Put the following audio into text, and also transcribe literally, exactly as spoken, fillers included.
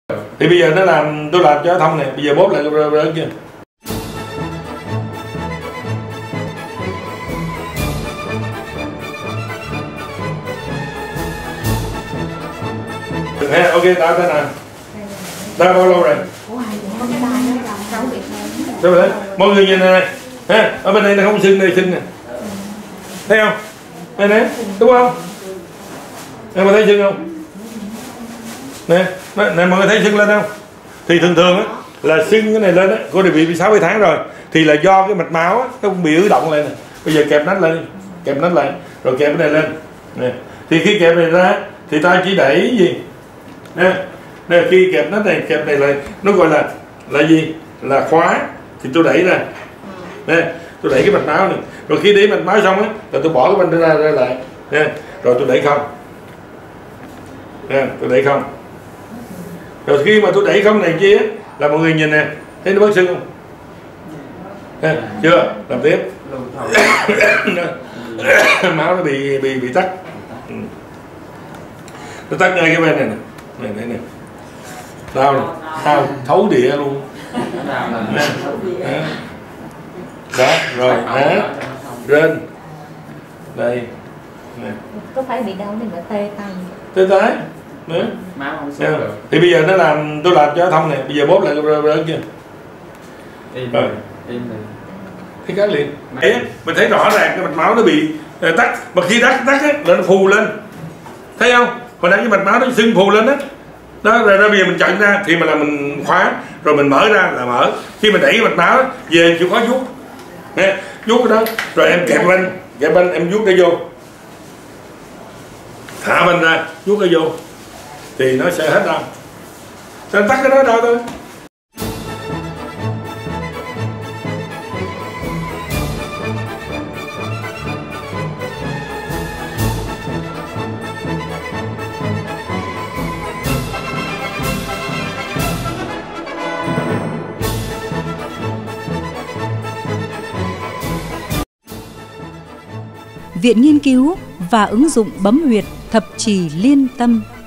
Thì bây giờ nó làm, tôi làm cho thông này, bây giờ bóp lại rớt rớt chưa? Ha, ok, tao thế nào? Tao bao lâu rồi? Đâu rồi? Mọi người nhìn này, ha, ở bên đây nó không sưng, đây sưng nè. Thấy không? Đây nè, đúng không? Em có thấy sưng không? Nè, nè mọi người thấy sưng lên không? Thì thường thường á là sưng cái này lên á, cô đã bị sáu bảy tháng rồi, thì là do cái mạch máu á nó cũng bị ứ động lên nè. Bây giờ kẹp nách lên, kẹp nách lại, rồi kẹp cái này lên. Nè, thì khi kẹp này ra thì ta chỉ đẩy gì? Nè, nè khi kẹp nách này, kẹp này lại, nó gọi là là gì? Là khóa, thì tôi đẩy ra. Nè, tôi đẩy cái mạch máu này, rồi khi đẩy mạch máu xong á, rồi tôi bỏ cái bên ra ra lại. Nè, rồi tôi đẩy không. Nè, tôi đẩy không. Rồi khi mà tôi đẩy không này kia là mọi người nhìn nè, thấy nó bớt sưng không? Nè, chưa? Làm tiếp. Máu nó bị bị bị tắc. Nó tắc ngay cái bên này nè. Này này nè. Đau nè, đau thấu địa luôn. Nè. Đó, rồi, á. Trên. Đây. Nè. Có phải bị đau thì mà tê tay. Tê tay. Nữa. Thì bây giờ nó làm, tôi làm cho thông này, bây giờ bóp lại rớt rớt chưa? Im rồi. Im này. Thấy cái liền. Đấy, mình thấy rõ ràng cái mạch máu nó bị uh, tắc, mà khi tắc tắc á là nó phù lên. Thấy không? Hồi nãy cái mạch máu nó sưng phù lên á. Đó, rồi bây giờ mình chặn ra thì mà là mình khóa, rồi mình mở ra là mở. Khi mình đẩy cái mạch máu về chịu khó vuốt. Nè, vuốt cái đó, rồi em kẹp bên, kẹp bên em vuốt cái vô. Thả bên ra, vuốt cái vô. Thì nó sẽ hết đau. Cho nên tắt cái đó đau thôi. Viện Nghiên cứu và ứng dụng bấm huyệt Thập Trì Liên Tâm